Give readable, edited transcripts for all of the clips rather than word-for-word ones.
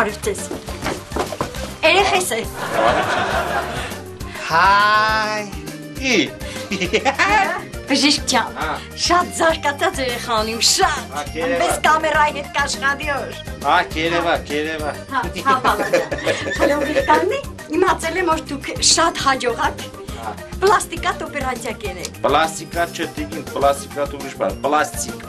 Բարև ձեզ։ Երեխես է։ Հայ։ Բժիշկ ջան, շատ զարգացած երեխա ունիմ, շատ։ Պես կամերայի հետ կաշխատի օր։ Կերևա։ Հա, բալաջան։ Հլովիկ տանի, իմացել եմ, որ դուք շատ հաջողակ պլաստիկատ օպերացիա կենեք։ Պլաստիկատ չտիկին, պլաստիկատ ուրիշ բան, պլաստիկ։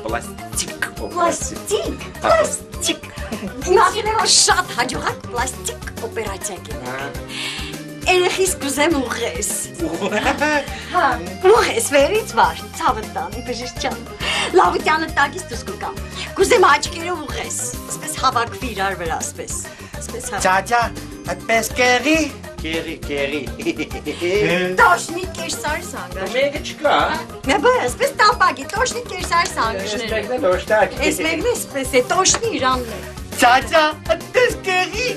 Իմացել եմ, որ շատ հաջողակ պլաստիկ օպերացիա կենեք։ Երեխիս կուզեմ ուղես։ Հա, ուղես վերից վար, ցավը տանի, բժիշկ ջան։ Լավությանը տակից դուս կգամ։ Կուզեմ աչքերը ուղես, ասպես հավաքվի իրար վրա, ասպես։ Ճաճա, այդպես կերի։ Կերի։ Տոշնի կերսար սանգաշ։ Մեկը չկա։ Մե ասպես տապագի, տոշնի կերսար սանգաշներ։ Ես մեկն էսպես է, տոշնի իրանն է։ Ճաճա, այդպես կերի։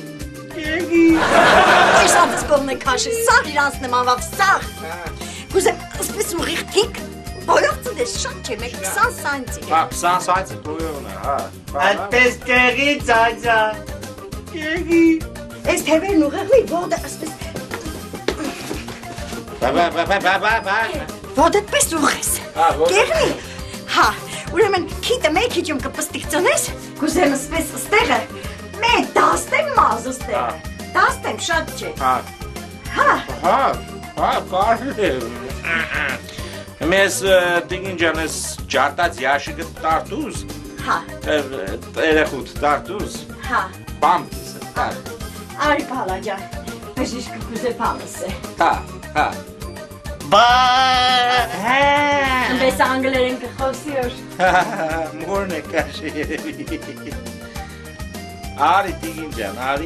Կերսատս կողն է կաշը, սաղ իրանց նմանվավ, սաղ։ Կուզեմ, ասպես ուղիղ թիկ, բոյող ծդես շատ չէ, մեկ 20 սանցի։ Հա, 20 սանցի բոյողն է, հա։ Այդպես կերի, ճաճա։ Կերի։ Ես թևերն ուղեղվի, ողդը ասպես… Ողդը պես ուղես։ Կերնի։ Հա, ուրեմն քիտը մեկ իջում կպստիքծոնես, կուզեմ ասպես ստեղը, մեկ դաստեմ մազ ստեղը, դաստեմ շատ չէ։ Հա, կարել է։ Մեզ տիգին ջան ես ճարտած յաշիկը տարտուզ։ հա, Երեխուտ տարտուզ։ հա, Պամպիս է, արի պալաջան, բժիշկը կուզե պամս է։ հա։ Բա։ Մես անգլերեն կխոսի որ։ Մորն է կաշը երևի։ Արի տիգին ջան, արի։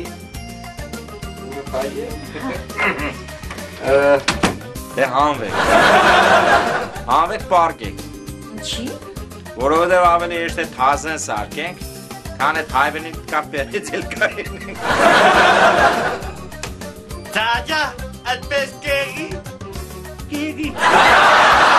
Դե հանվեք պարկեք։ Ինչի։ Որովհետև ավելի էշտ է թազեն սարկենք, քան էդ հայվենին կապերից էլ կայնենք։ Ճաճա, այդպես կերի։ Կերի։